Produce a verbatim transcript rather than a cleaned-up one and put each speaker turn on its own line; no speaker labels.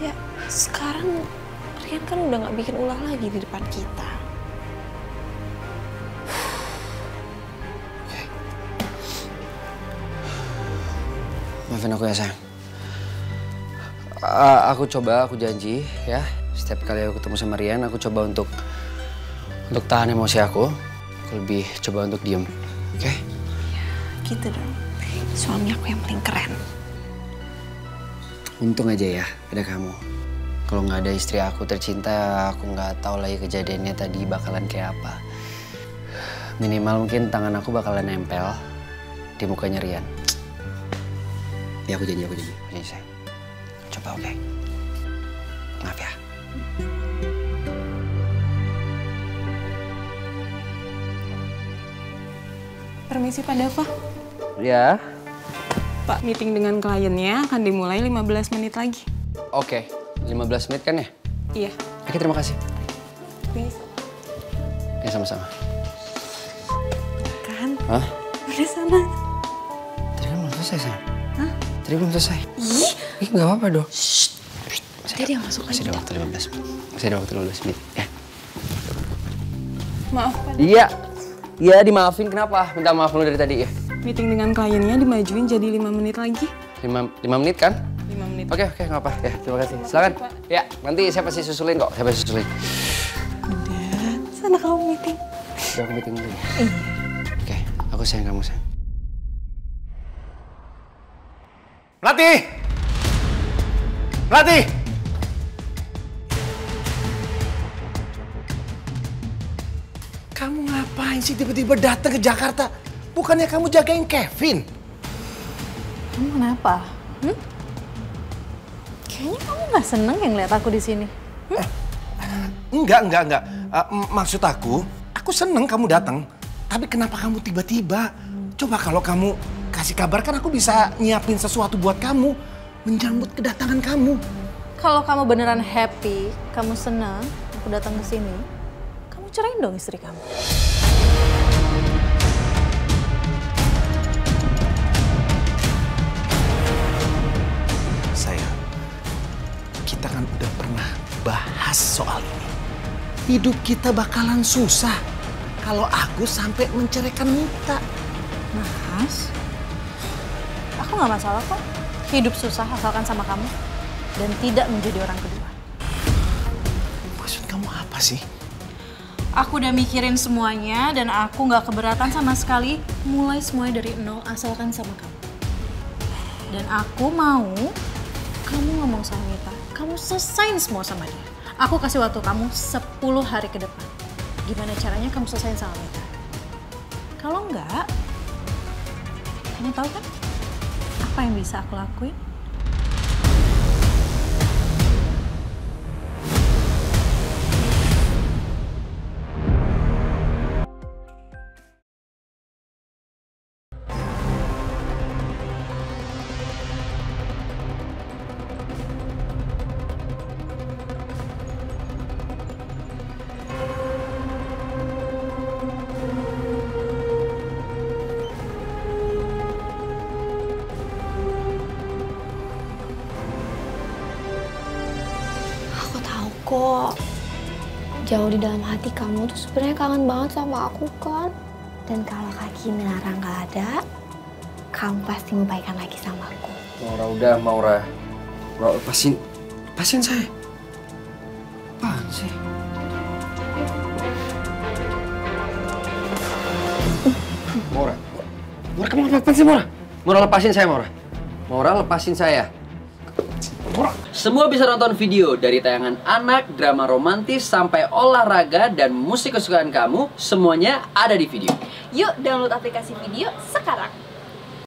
Ya, sekarang Rian kan udah gak bikin ulah lagi di depan kita.
Maafin aku ya, sayang. Uh, aku coba, aku janji ya. Setiap kali aku ketemu sama Rian, aku coba untuk untuk tahan emosi aku. Aku lebih coba untuk diem, oke? Okay?
Ya, gitu dong. Suami aku yang paling keren.
Untung aja ya ada kamu. Kalau nggak ada istri aku tercinta, aku nggak tahu lagi kejadiannya tadi bakalan kayak apa. Minimal mungkin tangan aku bakalan nempel di mukanya Rian. Ya aku janji, aku janji, aku janji sayang. Coba oke? Okay? Maaf ya.
Permisi Pak Dava.
Ya.
Pak, meeting dengan kliennya akan dimulai lima belas menit lagi.
Oke, lima belas menit kan ya?
Iya.
Oke, terima kasih.
Please.
Ya, sama-sama.
Kan?
Hah?
Udah sana.
Tadi kan belum selesai, sayang.
Hah?
Tadi belum selesai.
Ih.
Ih, nggak apa-apa dong.
Shh. Tadi dia masuk
Masih ada waktu lima belas menit. Masih ada waktu lima belas menit, ya.
Maaf Pak.
Iya. Iya, dimaafin. Kenapa? Minta maaf lu dari tadi ya.
Meeting dengan kliennya dimajuin jadi lima menit lagi.
Lima, lima menit kan?
lima menit.
Oke, oke, nggak apa. Ya, terima kasih. Silakan. Ya, nanti saya pasti susulin kok. Saya pasti susulin.
Udah, sana kamu meeting.
Udah aku meeting dulu ya?
Iya.
Oke, aku sayang kamu, sayang.
Melati! Melati! Kamu ngapain sih tiba-tiba datang ke Jakarta? Bukannya kamu jagain Kevin?
Kamu kenapa? Hmm? Kayaknya kamu nggak seneng yang lihat aku di sini. Hmm?
Eh, enggak, enggak, enggak. Uh, maksud aku, aku seneng kamu datang. Tapi kenapa kamu tiba-tiba? Coba kalau kamu kasih kabar kan aku bisa nyiapin sesuatu buat kamu. Menjambut kedatangan kamu.
Kalau kamu beneran happy, kamu senang aku datang ke sini, kamu cerain dong istri kamu.
Sayang, kita kan udah pernah bahas soal ini. Hidup kita bakalan susah kalau aku sampai menceraikan Mita.
Mas, aku nggak masalah kok. Hidup susah asalkan sama kamu dan tidak menjadi orang kedua.
Maksud kamu apa sih?
Aku udah mikirin semuanya dan aku nggak keberatan sama sekali mulai semuanya dari nol asalkan sama kamu. Dan aku mau kamu ngomong sama Mita, kamu selesain semua sama dia. Aku kasih waktu kamu sepuluh hari ke depan. Gimana caranya kamu selesain sama Mita? Kalau enggak, kamu tahu kan apa yang bisa aku lakuin?
Kok jauh di dalam hati kamu tuh sebenarnya kangen banget sama aku kan? Dan kalau Kak Kinara nggak ada, kamu pasti mau baikan lagi sama aku.
Maura, udah, Maura. Maura, lepasin. Lepasin saya. Apaan sih? Maura. Maura, kamu ngapain sih, Maura? Maura, lepasin saya, Maura. Maura, lepasin saya. Maura. Semua bisa nonton video dari tayangan anak, drama romantis, sampai olahraga dan musik kesukaan kamu. Semuanya ada di video.
Yuk download aplikasi video sekarang.